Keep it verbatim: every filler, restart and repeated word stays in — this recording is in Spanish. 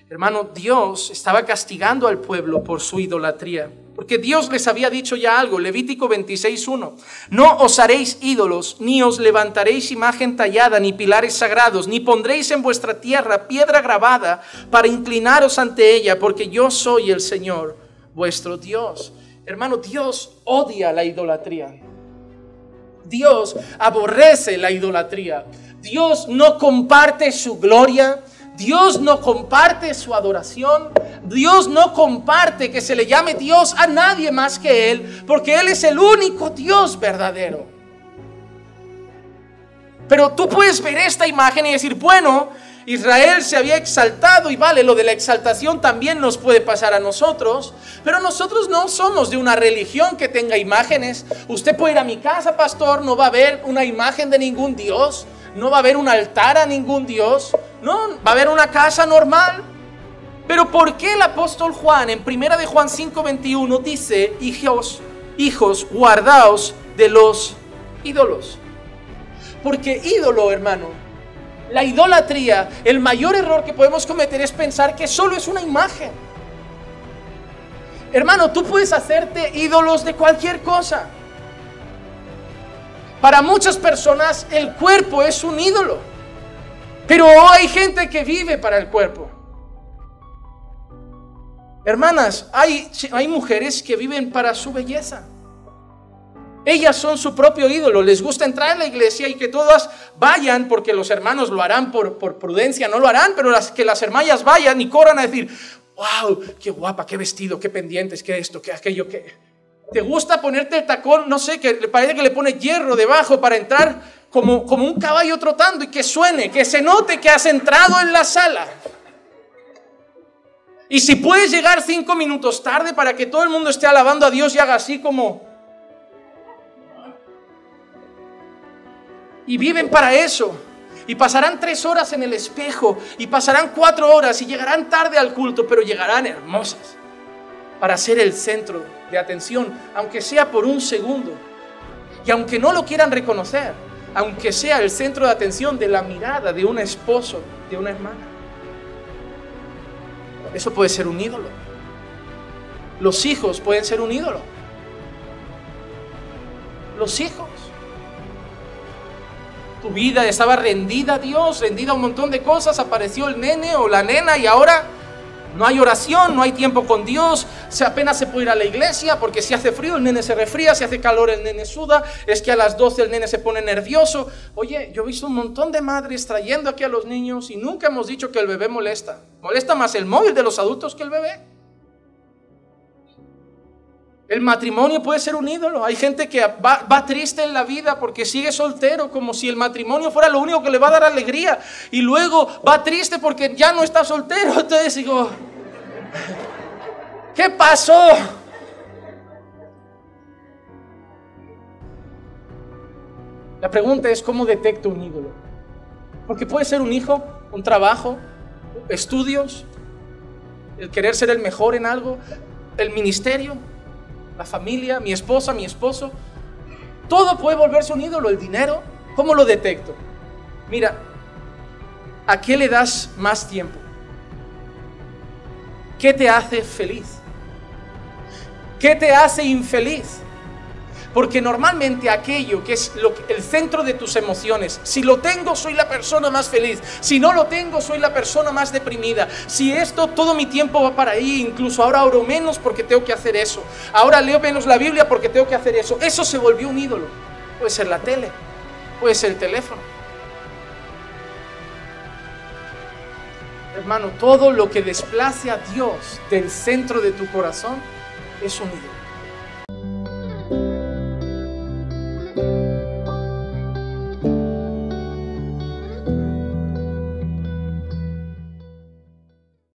Hermano, Dios estaba castigando al pueblo por su idolatría, porque Dios les había dicho ya algo. Levítico veintiséis uno: no os haréis ídolos, ni os levantaréis imagen tallada, ni pilares sagrados, ni pondréis en vuestra tierra piedra grabada para inclinaros ante ella, porque yo soy el Señor vuestro Dios. Hermano, Dios odia la idolatría. Dios aborrece la idolatría. Dios no comparte su gloria. Dios no comparte su adoración. Dios no comparte que se le llame Dios a nadie más que Él, porque Él es el único Dios verdadero. Pero tú puedes ver esta imagen y decir, bueno, Israel se había exaltado, y vale, lo de la exaltación también nos puede pasar a nosotros, pero nosotros no somos de una religión que tenga imágenes. Usted puede ir a mi casa, pastor, no va a haber una imagen de ningún Dios, no va a haber un altar a ningún Dios, no, va a haber una casa normal. Pero ¿por qué el apóstol Juan en primera de Juan cinco veintiuno dice, hijos, hijos, guardaos de los ídolos? Porque ídolo, hermano, la idolatría, el mayor error que podemos cometer es pensar que solo es una imagen. Hermano, tú puedes hacerte ídolos de cualquier cosa. Para muchas personas el cuerpo es un ídolo, pero hay gente que vive para el cuerpo. Hermanas, hay, hay mujeres que viven para su belleza. Ellas son su propio ídolo. Les gusta entrar a la iglesia y que todas vayan, porque los hermanos lo harán por, por prudencia, no lo harán, pero las, que las hermanas vayan y corran a decir, wow, qué guapa, qué vestido, qué pendientes, qué esto, qué aquello, qué... ¿Te gusta ponerte el tacón? No sé, que le parece que le pone hierro debajo para entrar como, como un caballo trotando, y que suene, que se note que has entrado en la sala. Y si puedes llegar cinco minutos tarde para que todo el mundo esté alabando a Dios y haga así como... Y viven para eso. Y pasarán tres horas en el espejo, y pasarán cuatro horas, y llegarán tarde al culto, pero llegarán hermosas para ser el centro de atención, aunque sea por un segundo. Y aunque no lo quieran reconocer, aunque sea el centro de atención de la mirada de un esposo, de una hermana. Eso puede ser un ídolo. Los hijos pueden ser un ídolo. Los hijos. Tu vida estaba rendida a Dios, rendida a un montón de cosas, apareció el nene o la nena y ahora no hay oración, no hay tiempo con Dios, se apenas se puede ir a la iglesia porque si hace frío el nene se resfría, si hace calor el nene suda, es que a las doce el nene se pone nervioso. Oye, yo he visto un montón de madres trayendo aquí a los niños y nunca hemos dicho que el bebé molesta. Molesta más el móvil de los adultos que el bebé. El matrimonio puede ser un ídolo. Hay gente que va, va triste en la vida porque sigue soltero, como si el matrimonio fuera lo único que le va a dar alegría, y luego va triste porque ya no está soltero. Entonces digo, ¿qué pasó? La pregunta es, ¿cómo detecto un ídolo? Porque puede ser un hijo, un trabajo, estudios, el querer ser el mejor en algo, el ministerio, la familia, mi esposa, mi esposo. Todo puede volverse un ídolo. El dinero, ¿cómo lo detecto? Mira, ¿a qué le das más tiempo? ¿Qué te hace feliz? ¿Qué te hace infeliz? Porque normalmente aquello que es lo, el centro de tus emociones, si lo tengo soy la persona más feliz, si no lo tengo soy la persona más deprimida, si esto, todo mi tiempo va para ahí, incluso ahora oro menos porque tengo que hacer eso, ahora leo menos la Biblia porque tengo que hacer eso. Eso se volvió un ídolo. Puede ser la tele, puede ser el teléfono. Hermano, todo lo que desplace a Dios del centro de tu corazón es un ídolo.